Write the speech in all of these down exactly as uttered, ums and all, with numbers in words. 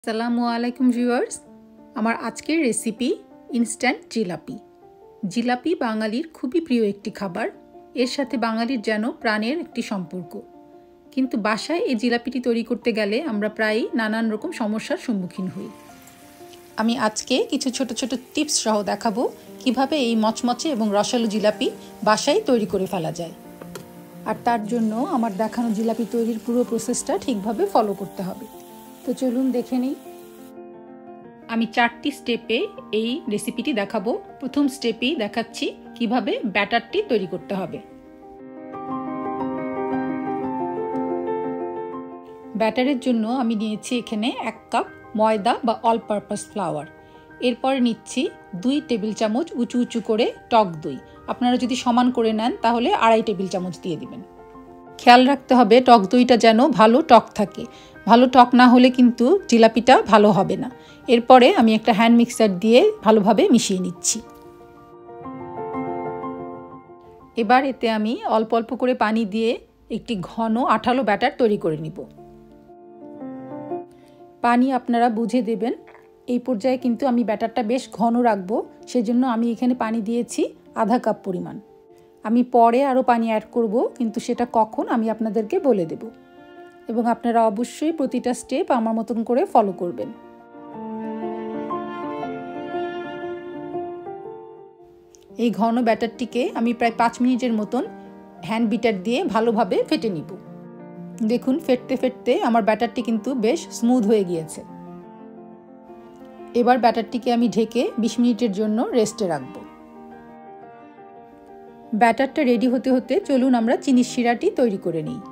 আসসালামু আলাইকুম ভিউয়ার্স, আমার আজকের রেসিপি ইনস্ট্যান্ট জিলাপি। জিলাপি বাঙালির খুবই প্রিয় একটি খাবার। এর সাথে বাঙালির যেন প্রাণের একটি সম্পর্ক। কিন্তু বাসায় এই জিলাপিটি তৈরি করতে গেলে আমরা প্রায়ই নানান রকম সমস্যার সম্মুখীন হই। আমি আজকে কিছু ছোট ছোট টিপস সহ দেখাবো কিভাবে এই মচমচে এবং রসালো জিলাপি বাসায় তৈরি করে ফেলা যায়। আর তার জন্য আমার দেখানো জিলাপি তৈরির পুরো প্রসেসটা ঠিকভাবে ফলো করতে হবে। তো চলুন দেখে নিই। আমি চারটি স্টেপে এই রেসিপিটি দেখাবো। প্রথম স্টেপেই দেখাচ্ছি কিভাবে ব্যাটারটি তৈরি করতে হবে। ব্যাটারের জন্য আমি নিয়েছি এখানে এক কাপ ময়দা বা অল পারপাস ফ্লাওয়ার। এরপর নিচ্ছি দুই টেবিল চামচ উঁচু উঁচু করে টক দই। আপনারা যদি সমান করে নেন তাহলে আড়াই টেবিল চামচ দিয়ে দিবেন। খেয়াল রাখতে হবে টক দইটা যেন ভালো টক থাকে। ভালো টক না হলে কিন্তু জিলাপিটা ভালো হবে না। এরপরে আমি একটা হ্যান্ড মিক্সার দিয়ে ভালোভাবে মিশিয়ে নিচ্ছি। এবার এতে আমি অল্প অল্প করে পানি দিয়ে একটি ঘন আঠালো ব্যাটার তৈরি করে নিব। পানি আপনারা বুঝে দেবেন। এই পর্যায়ে কিন্তু আমি ব্যাটারটা বেশ ঘন রাখবো, সেজন্য আমি এখানে পানি দিয়েছি আধা কাপ পরিমাণ। আমি পরে আরও পানি অ্যাড করব, কিন্তু সেটা কখন আমি আপনাদেরকে বলে দেব। এবং আপনারা অবশ্যই প্রতিটা স্টেপ আমার মতন করে ফলো করবেন। এই ঘন ব্যাটারটিকে আমি প্রায় পাঁচ মিনিটের মতন হ্যান্ড বিটার দিয়ে ভালোভাবে ফেটে নিব। দেখুন ফেটতে ফেটতে আমার ব্যাটারটি কিন্তু বেশ স্মুথ হয়ে গিয়েছে। এবার ব্যাটারটিকে আমি ঢেকে বিশ মিনিটের জন্য রেস্টে রাখব। ব্যাটারটা রেডি হতে হতে চলুন আমরা চিনির শিরাটি তৈরি করে নিই।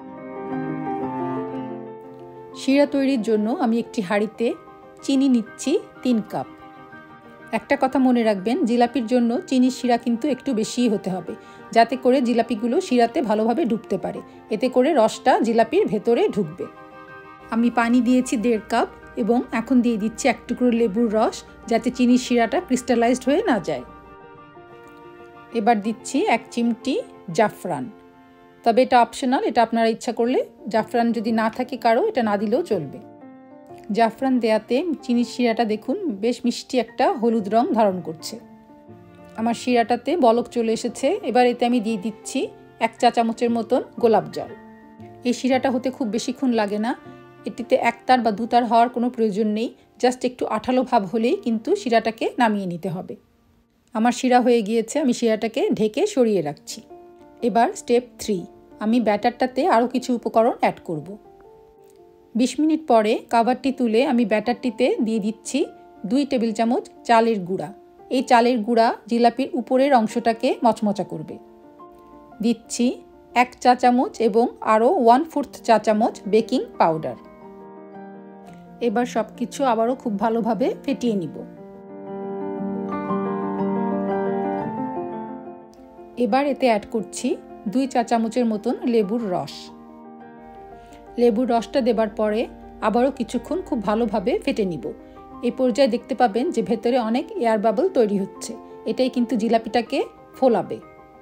শিরা তৈরির জন্য আমি একটি হাঁড়িতে চিনি নিচ্ছি তিন কাপ। একটা কথা মনে রাখবেন, জিলাপির জন্য চিনির শিরা কিন্তু একটু বেশিই হতে হবে, যাতে করে জিলাপিগুলো শিরাতে ভালোভাবে ঢুকতে পারে। এতে করে রসটা জিলাপির ভেতরে ঢুকবে। আমি পানি দিয়েছি দেড় কাপ এবং এখন দিয়ে দিচ্ছি এক টুকরো লেবুর রস, যাতে চিনির শিরাটা ক্রিস্টালাইজড হয়ে না যায়। এবার দিচ্ছি এক চিমটি জাফরান। তবে এটা অপশনাল, এটা আপনারা ইচ্ছা করলে, জাফরান যদি না থাকে কারো, এটা না দিলেও চলবে। জাফরান দেয়াতে চিনির শিরাটা দেখুন বেশ মিষ্টি একটা হলুদ রং ধারণ করছে। আমার শিরাটাতে বলক চলে এসেছে। এবার এতে আমি দিয়ে দিচ্ছি এক চা চামচের মতন গোলাপ জল। এই শিরাটা হতে খুব বেশিক্ষণ লাগে না। এটিতে একতার বা দুতার হওয়ার কোনো প্রয়োজন নেই। জাস্ট একটু আঠালো ভাব হলেই কিন্তু শিরাটাকে নামিয়ে নিতে হবে। আমার শিরা হয়ে গিয়েছে, আমি শিরাটাকে ঢেকে সরিয়ে রাখছি। এবার স্টেপ থ্রি, আমি ব্যাটারটাতে আরও কিছু উপকরণ অ্যাড করব। বিশ মিনিট পরে কাভারটি তুলে আমি ব্যাটারটিতে দিয়ে দিচ্ছি দুই টেবিল চামচ চালের গুঁড়া। এই চালের গুঁড়া জিলাপির উপরের অংশটাকে মচমচা করবে। দিচ্ছি এক চা চামচ এবং আরও ওয়ান ফোর্থ চা চামচ বেকিং পাউডার। এবার সব কিছু আবারও খুব ভালোভাবে ফেটিয়ে নিব। এবার এতে অ্যাড করছি দুই চা চামচের মতন লেবুর রস। লেবুর রসটা দেবার পরে আবারও কিছুক্ষণ খুব ভালোভাবে ফেটে নিব। এই পর্যায়ে দেখতে পাবেন যে ভেতরে অনেক এয়ার বাবল তৈরি হচ্ছে। এটাই কিন্তু জিলাপিটাকে ফোলাবে।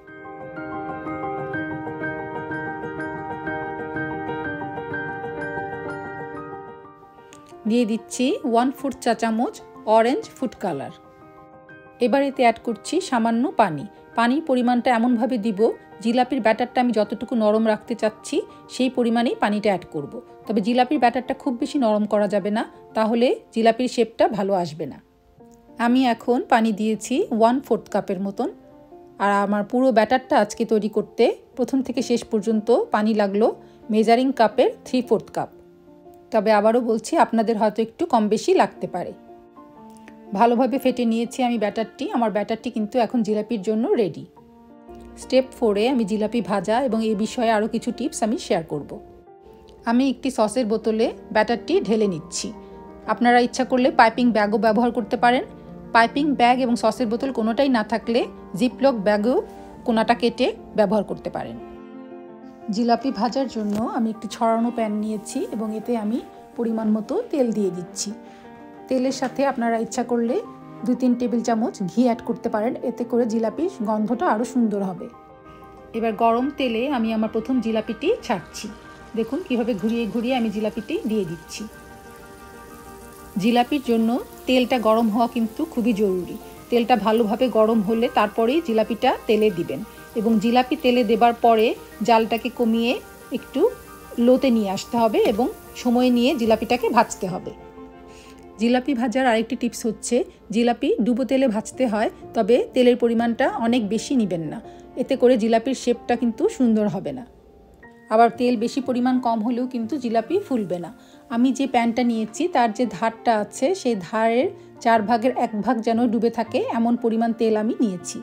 দিয়ে দিচ্ছি ওয়ান ফোর্থ চা চামচ অরেঞ্জ ফুড কালার। এবার এতে অ্যাড করছি সামান্য পানি। পানির পরিমাণটা এমনভাবে দিব, জিলাপির ব্যাটারটা আমি যতটুকু নরম রাখতে চাচ্ছি সেই পরিমাণেই পানিটা অ্যাড করব। তবে জিলাপির ব্যাটারটা খুব বেশি নরম করা যাবে না, তাহলে জিলাপির শেপটা ভালো আসবে না। আমি এখন পানি দিয়েছি ওয়ান ফোর্থ কাপের মতন। আর আমার পুরো ব্যাটারটা আজকে তৈরি করতে প্রথম থেকে শেষ পর্যন্ত পানি লাগলো মেজারিং কাপের থ্রি ফোর্থ কাপ। তবে আবারও বলছি, আপনাদের হয়তো একটু কম বেশি লাগতে পারে। ভালোভাবে ফেটে নিয়েছি আমি ব্যাটারটি। আমার ব্যাটারটি কিন্তু এখন জিলাপির জন্য রেডি। স্টেপ ফোরে আমি জিলাপি ভাজা এবং এই বিষয়ে আরও কিছু টিপস আমি শেয়ার করব। আমি একটি সসের বোতলে ব্যাটারটি ঢেলে নিচ্ছি। আপনারা ইচ্ছা করলে পাইপিং ব্যাগও ব্যবহার করতে পারেন। পাইপিং ব্যাগ এবং সসের বোতল কোনোটাই না থাকলে জিপলক ব্যাগও কোনাটা কেটে ব্যবহার করতে পারেন। জিলাপি ভাজার জন্য আমি একটি ছড়ানো প্যান নিয়েছি এবং এতে আমি পরিমাণ মতো তেল দিয়ে দিচ্ছি। তেলের সাথে আপনারা ইচ্ছা করলে দুই তিন টেবিল চামচ ঘি অ্যাড করতে পারেন। এতে করে জিলাপির গন্ধটা আরও সুন্দর হবে। এবার গরম তেলে আমি আমার প্রথম জিলাপিটি ছাড়ছি। দেখুন কিভাবে ঘুরিয়ে ঘুরিয়ে আমি জিলাপিটি দিয়ে দিচ্ছি। জিলাপির জন্য তেলটা গরম হওয়া কিন্তু খুবই জরুরি। তেলটা ভালোভাবে গরম হলে তারপরেই জিলাপিটা তেলে দিবেন এবং জিলাপি তেলে দেবার পরে জালটাকে কমিয়ে একটু লোতে নিয়ে আসতে হবে এবং সময় নিয়ে জিলাপিটাকে ভাজতে হবে। জিলাপি ভাজার আরেকটি টিপস হচ্ছে, জিলাপি ডুবো তেলে ভাজতে হয়, তবে তেলের পরিমাণটা অনেক বেশি নেবেন না, এতে করে জিলাপির শেপটা কিন্তু সুন্দর হবে না। আবার তেল বেশি পরিমাণ কম হলেও কিন্তু জিলাপি ফুলবে না। আমি যে প্যানটা নিয়েছি তার যে ধারটা আছে সেই ধারের চার ভাগের এক ভাগ যেন ডুবে থাকে এমন পরিমাণ তেল আমি নিয়েছি।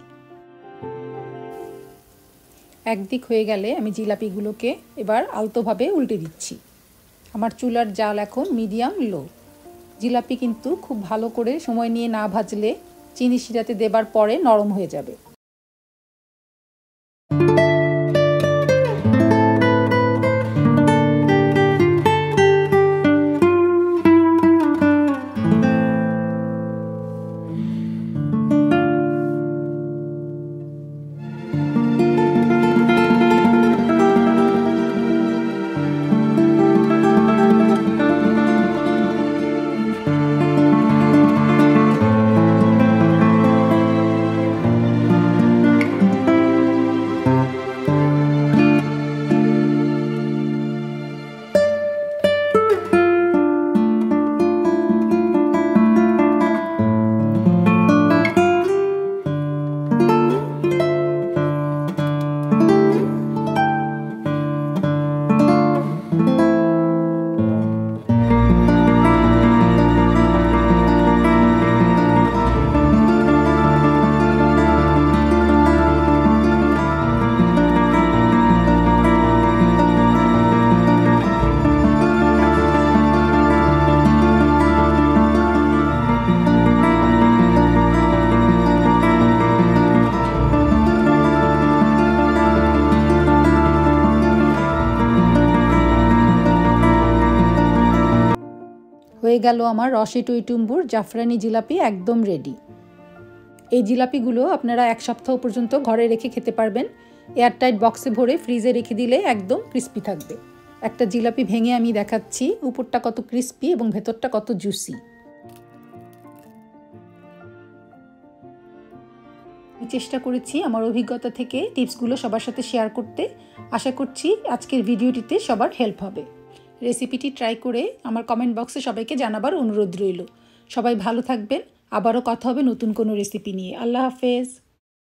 একদিক হয়ে গেলে আমি জিলাপিগুলোকে এবার আলতোভাবে উল্টে দিচ্ছি। আমার চুলার জাল এখন মিডিয়াম লো। জিলাপি কিন্তু খুব ভালো করে সময় নিয়ে না ভাজলে চিনি শিরাতে দেবার পরে নরম হয়ে যাবে। হয়ে গেল আমার রসে টইটুম্বুর জাফরানি জিলাপি একদম রেডি। এই জিলাপিগুলো আপনারা এক সপ্তাহ পর্যন্ত ঘরে রেখে খেতে পারবেন। এয়ারটাইট বক্সে ভরে ফ্রিজে রেখে দিলে একদম ক্রিস্পি থাকবে। একটা জিলাপি ভেঙে আমি দেখাচ্ছি উপরটা কত ক্রিস্পি এবং ভেতরটা কত জুসি। আমি চেষ্টা করেছি আমার অভিজ্ঞতা থেকে টিপসগুলো সবার সাথে শেয়ার করতে। আশা করছি আজকের ভিডিওটিতে সবার হেল্প হবে। রেসিপিটি ট্রাই করে আমার কমেন্ট বক্সে সবাইকে জানাবার অনুরোধ রইল। সবাই ভালো থাকবেন। আবারও কথা হবে নতুন কোনো রেসিপি নিয়ে। আল্লাহ হাফেজ।